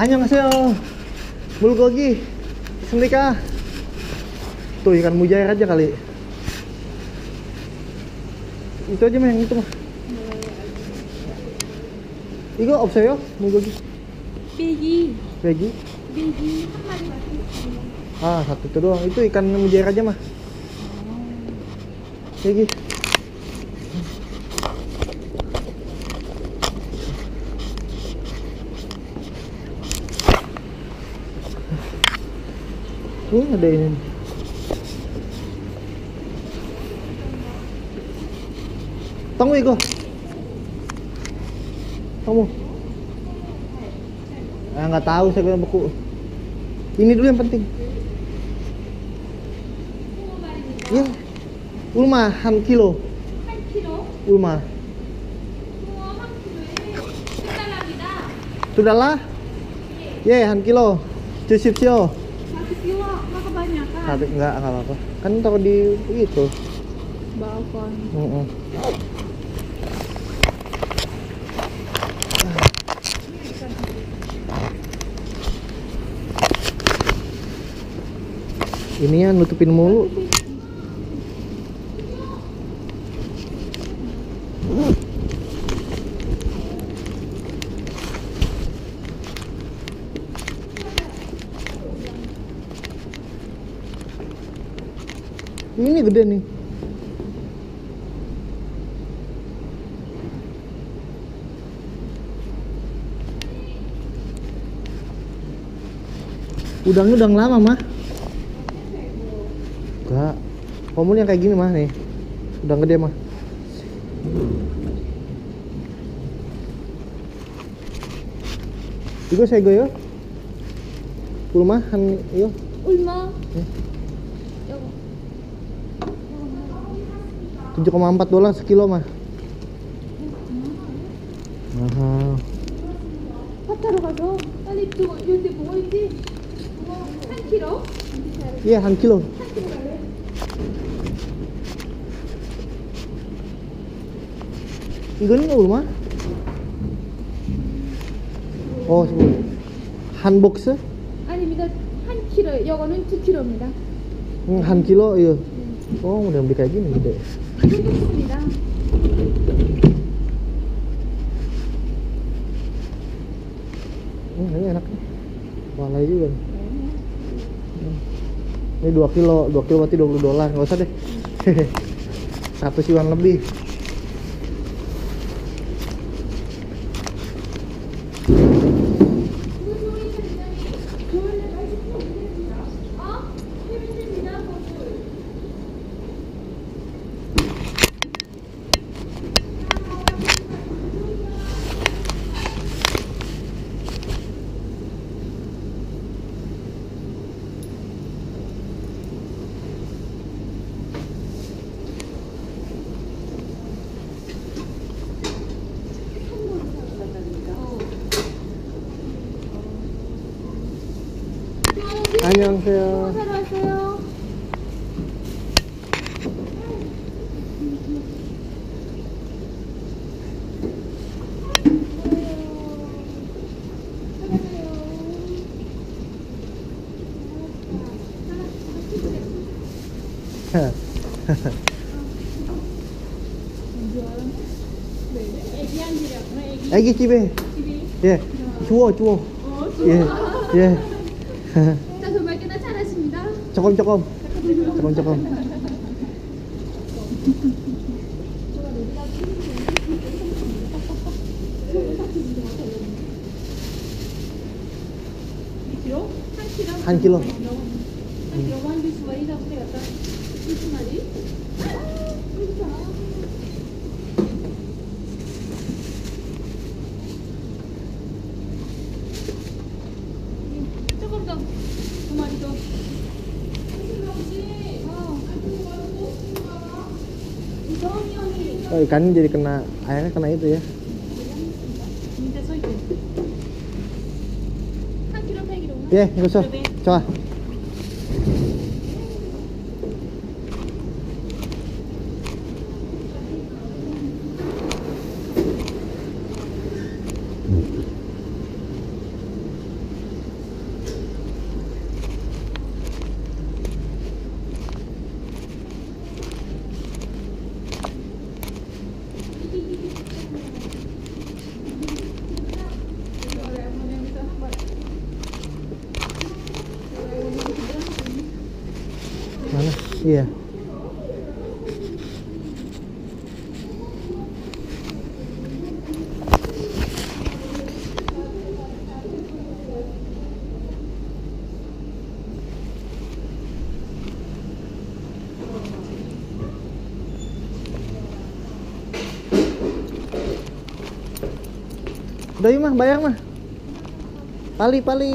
안녕하세요. 물고기 있습니까? Tuh ikan mujair aja kali. Itu aja mah, yang itu mah. 이거 없어요? 물고기? Beji. Beji? Beji 한 마리밖에 없어요. Ah, satu itu doang. Itu ikan mujair aja mah. Beji. Ada ini. Tunggu 이거. Tunggu. Nggak tahu saya bilang beku. Ini dulu yang penting. Ya. Ulma 한 kilo. 한 킬로? Ulma. 우와, 한 킬로에 10달러입니다. Sudahlah? Ya, 한 kilo. 주십시오. Satu kilo, maka banyak kan? Satu enggak apa-apa. Kan taruh di itu. Balkon. Ini ya nutupin mulu. Ini gede nih. Udangnya udang lama mah. Enggak. Komun yang kayak gini mah nih. Udang gede mah. Igo saya goyo. Pulmahan yo. 얼마? 네. 요거. 7,4 dolar sekilo mah. Mahal. 파타로 가서 빨리 저거 여기 뭐가 있지? 한 킬로? Iya, 1 kilo. 한 킬로 갈래? 이거는 얼마? 한 복스? 아닙니다. 한 킬로. 요거는 2킬로입니다. 1 kilo, iya. Oh, udah beli kayak gini gede. 이건 좋습니다. Ini enak nih. Walai juga nih. Ini 2 kilo, 2 kilo berarti 20 dolar. Nggak usah deh. 100 yuan lebih. 안녕하세요. 사러 왔어요. 애기 집에. 예. 주워. 예. 예. 자, 정말 꽤나 잘하십니다. 조금. 킬로? 한 킬로? 1 kilo. 요거 한 개씩 많이 잡으세요. 약간 20마리? 조금 더. 2마리 더. Oh, ikannya jadi kena airnya kena itu ya. 진짜 서 있대. 한 킬로 8kg. 예, 이거 써. 좋아. Iya. Udah yuk mah, bayar mah. Pali.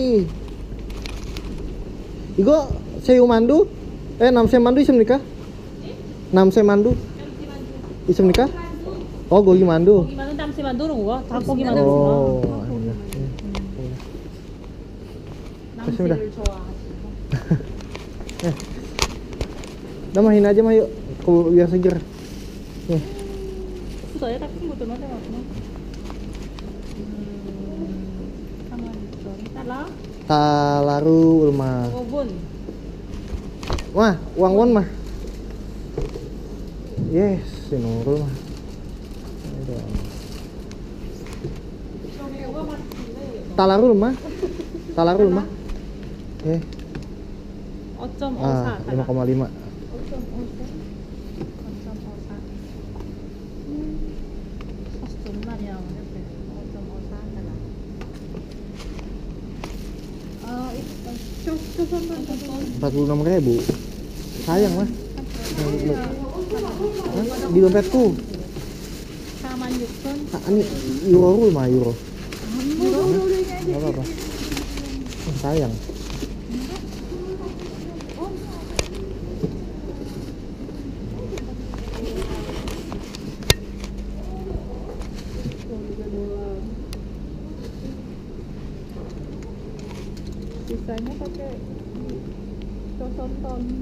Igo sayu mandu. Nam mandu isem nikah. Nam mandu. Isem nikah. Oh, gogi mandu. 고기 만두 남새 만두는 거? 닭고기 만두. Oh. 남새를 좋아하시고. Udah mahin aja mah yuk. Biar seger. Nih. 수다에 딱 친구들만 해가지고. 가만히 있어. 따라. Talaru ulma. 5분. Mah, uang won mah. Yes, si Nurul mah. Aduh. Talarul mah. Eh. 5.54. 5,5. 5.54. 사실 얼마냐? 5.54 달러. Rp 46.000. Sayang mah. Di dompetku. 46,000. Ini euro mah euro. Enggak apa-apa. Sayang. Sisanya pakai tonton.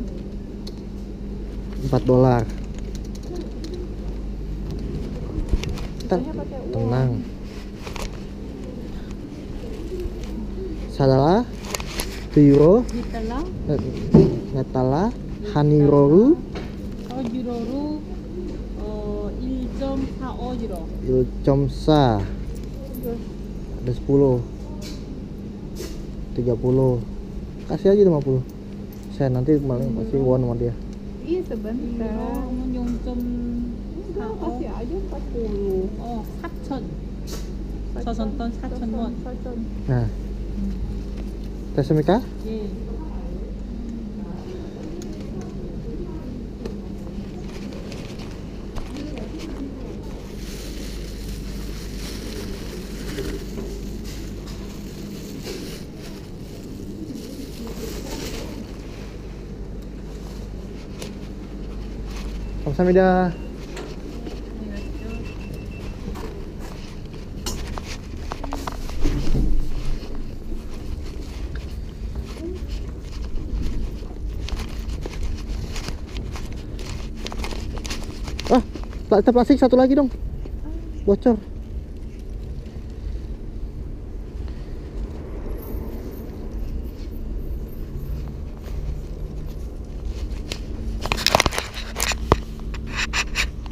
$4. Sisanya pakai uang. Tenang. Salah euro Ditala, netala haniroru 1.45 euro. ilcomsa ada 10 30 kasih aja 50 saya nanti paling pasti won sama dia. Iya sebentar. Euro 0.45. Kasih aja 40. 4천. 서선돈 4천 원. Nah Tesemika 예. 감사합니다. Ah, plastik satu lagi dong. Bocor.